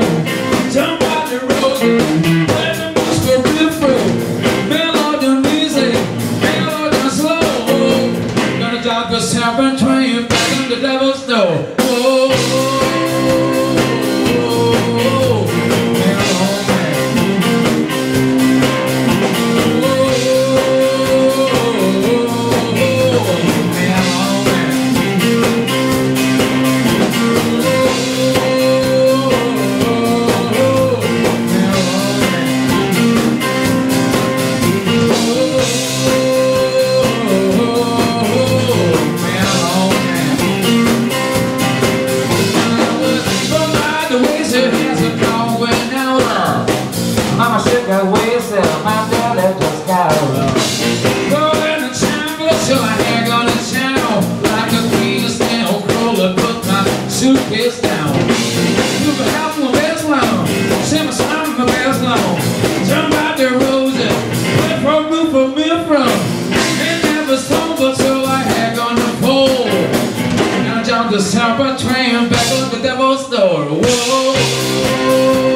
Jump out the road, let the bus go real through. Melody easy, melody slow. Gonna drive the 7 train back on the devil's door. Mama shook her waist and my belly just got around. Rolling the chamber till my hair gonna channel. Like a queen snail crawler, put my suitcase down. Move a half my best long, send my son my best long. Jump out the roses, went from roof for me from. It never sober till I had gonna fall. Now jump the Samba train back on the devil's door. Whoa.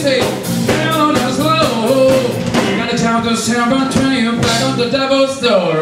Samba train back on the devil's door.